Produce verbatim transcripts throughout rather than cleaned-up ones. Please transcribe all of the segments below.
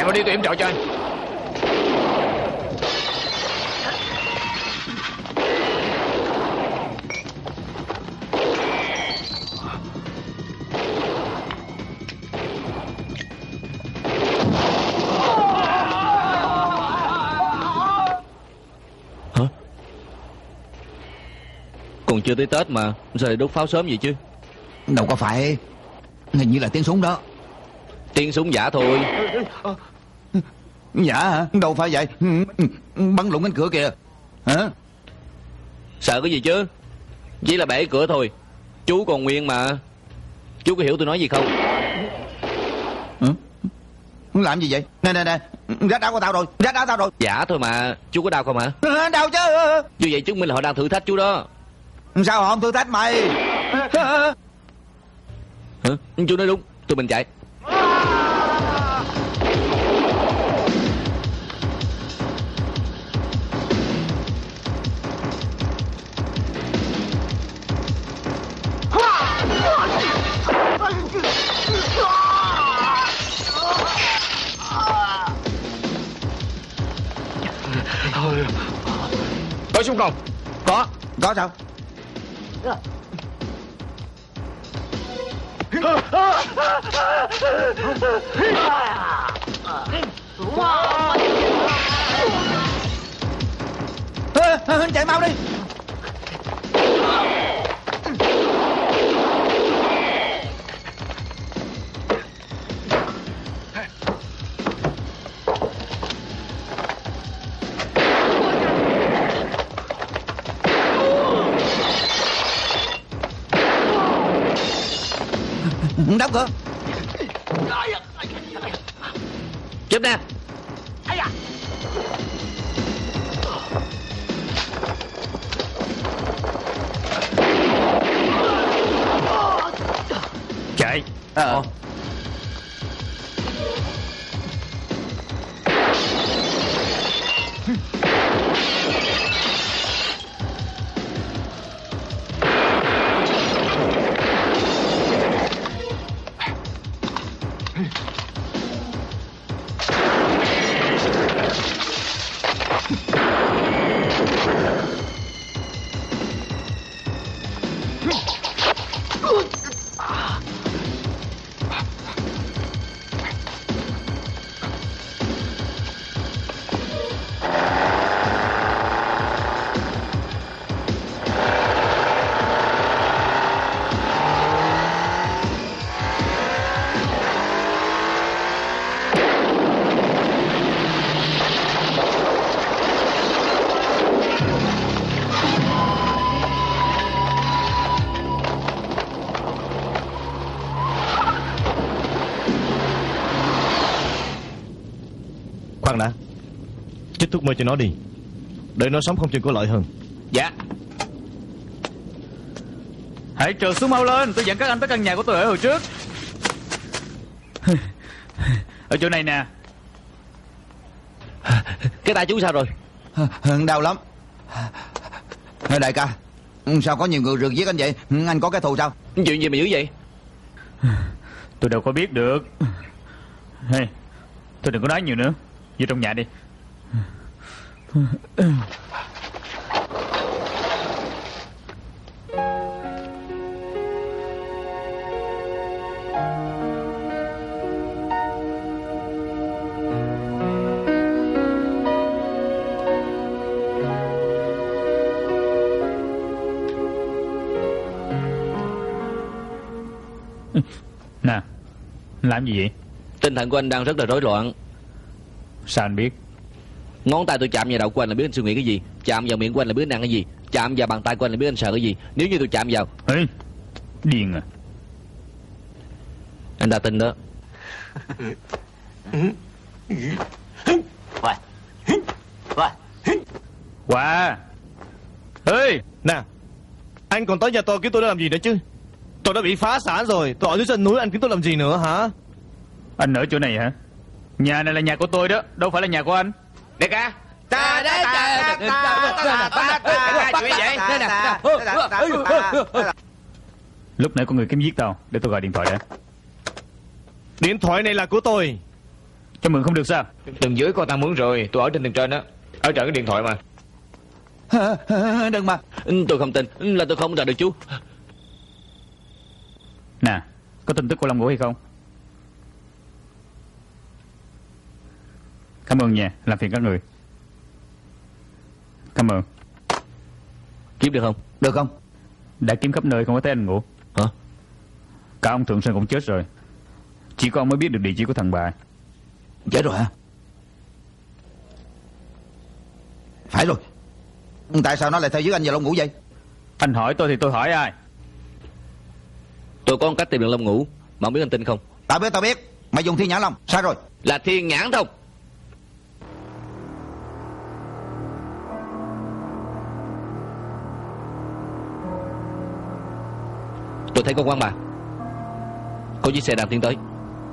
mau đi, tôi yểm trợ cho anh. Còn chưa tới Tết mà sao lại đốt pháo sớm vậy chứ? Đâu có phải. Hình như là tiếng súng đó. Tiếng súng giả thôi. Giả hả? Đâu phải vậy. Bắn lụng cánh cửa kìa. Hả? Sợ cái gì chứ? Chỉ là bể cửa thôi. Chú còn nguyên mà. Chú có hiểu tôi nói gì không? Hả? Làm gì vậy? Nè nè nè, rát áo của tao rồi. Rát áo tao rồi. Giả thôi mà. Chú có đau không hả? Đau chứ. Như vậy chứng minh là họ đang thử thách chú đó. Sao họ không thử thách mày? Hả? Chú nói đúng. Tụi mình chạy. Có súng không? Có. Có sao? Chạy mau đi. Đóng cửa. Chấm nè. Chạy. Ờ. Khoan đã. Chích thuốc mê cho nó đi. Đợi nó sống không chừng có lợi hơn. Dạ. Hãy trượt xuống mau lên. Tôi dẫn các anh tới căn nhà của tôi ở hồi trước. Ở chỗ này nè. Cái tay chú sao rồi? Đau lắm. Đại ca, sao có nhiều người rượt giết anh vậy? Anh có cái thù sao? Chuyện gì mà dữ vậy? Tôi đâu có biết được. Hey, tôi đừng có nói nhiều nữa. Vô trong nhà đi. Nè, làm gì vậy? Tinh thần của anh đang rất là rối loạn. Sao anh biết? Ngón tay tôi chạm vào đầu của anh là biết anh suy nghĩ cái gì. Chạm vào miệng của anh là biết anh ăn cái gì. Chạm vào bàn tay của anh là biết anh sợ cái gì. Nếu như tôi chạm vào. Ê, điên à. Anh ta tin đó. Wow. Ê, nè, anh còn tới nhà tôi kiếm tôi để làm gì nữa chứ? Tôi đã bị phá sản rồi. Tôi ở dưới chân núi, anh kiếm tôi làm gì nữa hả? Anh ở chỗ này hả? Nhà này là nhà của tôi đó, đâu phải là nhà của anh. Đại ca. Ta đấy Lúc nãy có người kiếm giết tao. Để tôi gọi điện thoại đã. Điện thoại này là của tôi. Cho mượn không được sao? Tầng dưới con ta muốn rồi, tôi ở trên tầng trên á. Ở trận cái điện thoại mà. Đừng mà. Tôi không tin là tôi không ra được chú. Nè, có tin tức của Long Ngũ hay không? Cảm ơn nha, làm phiền các người. Cảm ơn. Kiếm được không? Được không? Đã kiếm khắp nơi không có thấy anh Ngũ. Hả? Cả ông Thượng Sơn cũng chết rồi. Chỉ có ông mới biết được địa chỉ của thằng bà. Chết rồi hả? Phải rồi. Tại sao nó lại theo dưới anh và Long Ngũ vậy? Anh hỏi tôi thì tôi hỏi ai? Tôi có một cách tìm được Long Ngũ, mà không biết anh tin không? Tao biết, tao biết. Mày dùng Thiên Nhãn Long. Sai rồi. Là Thiên Nhãn Thông. Tôi thấy con quan bà, có chiếc xe đang tiến tới.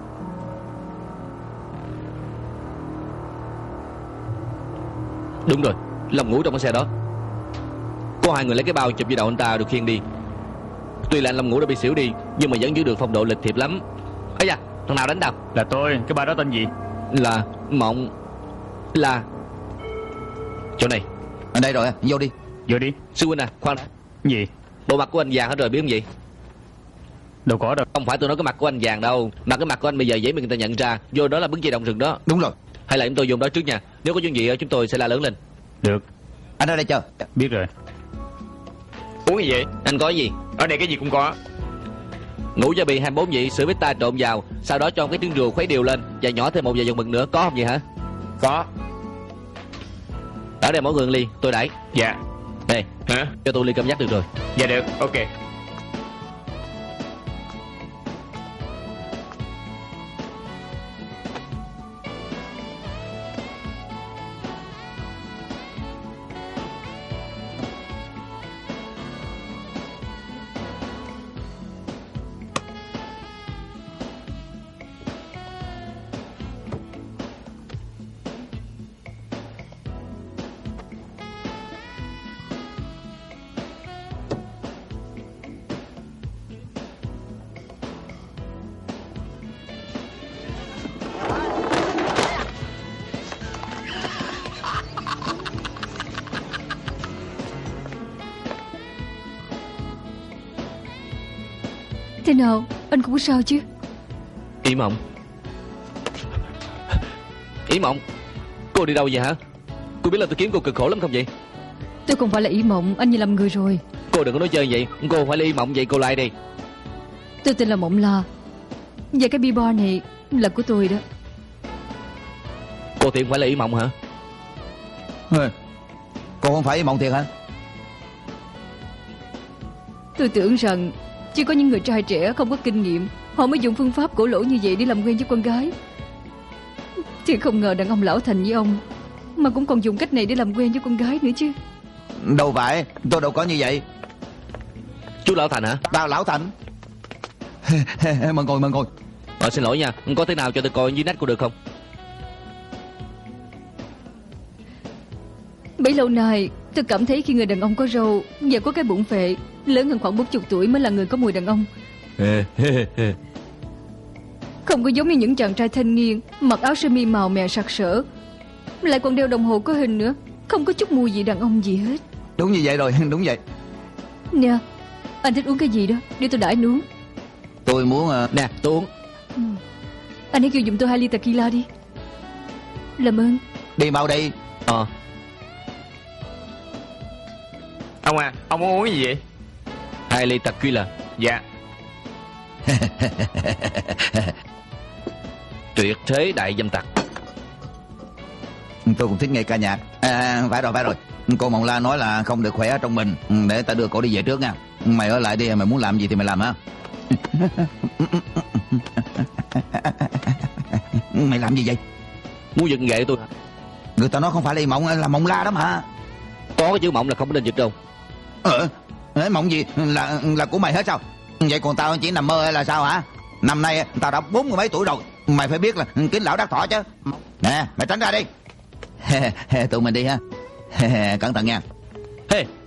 Đúng rồi, Long Ngũ trong cái xe đó. Có hai người lấy cái bao chụp dưới đầu anh ta được khiêng đi. Tuy là anh Long Ngũ đã bị xỉu đi, nhưng mà vẫn giữ được phong độ lịch thiệp lắm. Ây da, thằng nào đánh đâu? Là tôi, cái bà đó tên gì? Là Mộng. Là chỗ này. Ở đây rồi, vô đi. Vô đi. Sư huynh à, khoan. Gì? Bộ mặt của anh vàng hết rồi biết không vậy? Đâu có đâu. Không phải tôi nói cái mặt của anh vàng đâu, mà cái mặt của anh bây giờ dễ bị người ta nhận ra. Vô đó là bứng dây đồng rừng đó. Đúng rồi. Hay là chúng tôi dùng đó trước nha. Nếu có chuyện gì chúng tôi sẽ la lớn lên. Được. Anh ở đây chờ. Biết rồi. Uống gì vậy? Anh có gì? Ở đây cái gì cũng có. Ngũ gia bì hai mươi bốn vị, sữa bít ta trộn vào, sau đó cho cái trứng rùa khuấy đều lên và nhỏ thêm một vài dòng mực nữa, có không vậy hả? Có. Ở đây mỗi người ly, tôi đãi. Dạ. Đây, Hả? cho tôi ly cơm dắt được rồi. Dạ được, ok. Thế nào, anh không có sao chứ? Ý Mộng. Ý Mộng, cô đi đâu vậy hả? Cô biết là tôi kiếm cô cực khổ lắm không vậy? Tôi không phải là Ý Mộng, anh như lầm người rồi. Cô đừng có nói chơi vậy. Cô không phải là Ý Mộng vậy, cô lại đi. Tôi tên là Mộng La. Và cái billboard này là của tôi đó. Cô thì không phải là Ý Mộng hả? Cô không phải Mộng Thiệt hả? Tôi tưởng rằng chỉ có những người trai trẻ không có kinh nghiệm họ mới dùng phương pháp cổ lỗ như vậy để làm quen với con gái. Thì không ngờ đàn ông lão thành như ông mà cũng còn dùng cách này để làm quen với con gái nữa chứ. Đâu phải, tôi đâu có như vậy. Chú Lão Thành hả? Tao Lão Thành. Mời ngồi, mời ngồi. Ờ, xin lỗi nha, có thế nào cho tôi coi dưới nách cô được không? Bấy lâu nay tôi cảm thấy khi người đàn ông có râu và có cái bụng phệ lớn hơn khoảng bốn mươi tuổi mới là người có mùi đàn ông. Không có giống như những chàng trai thanh niên mặc áo sơ mi màu mè sặc sỡ, lại còn đeo đồng hồ có hình nữa, không có chút mùi vị đàn ông gì hết. Đúng như vậy rồi, đúng vậy. Nè, anh thích uống cái gì đó để tôi đãi anh uống. Tôi muốn uh... Nè, tôi uống. Ừ. Anh hãy kêu giùm tôi hai ly tequila đi. Làm ơn. Đi mau đi. Ờ. Ông à, ông muốn uống cái gì vậy? Hai ly tequila. Dạ. Tuyệt thế đại dâm tặc. Tôi cũng thích nghe ca nhạc. À, phải rồi, phải rồi. Cô Mộng La nói là không được khỏe ở trong mình, để ta đưa cổ đi về trước nha. Mày ở lại đi, mày muốn làm gì thì mày làm ha. Mày làm gì vậy? Muốn giật gậy tôi. Người ta nói không phải là Mộng, là Mộng La đó mà. Có cái chữ Mộng là không có nên giật đâu. Ờ, Mộng gì là là của mày hết sao? Vậy còn tao chỉ nằm mơ hay là sao hả? Năm nay tao đã bốn mươi mấy tuổi rồi, mày phải biết là kính lão đắc thọ chứ. Nè, mày tránh ra đi. Tụi mình đi ha. Cẩn thận nha. Hey,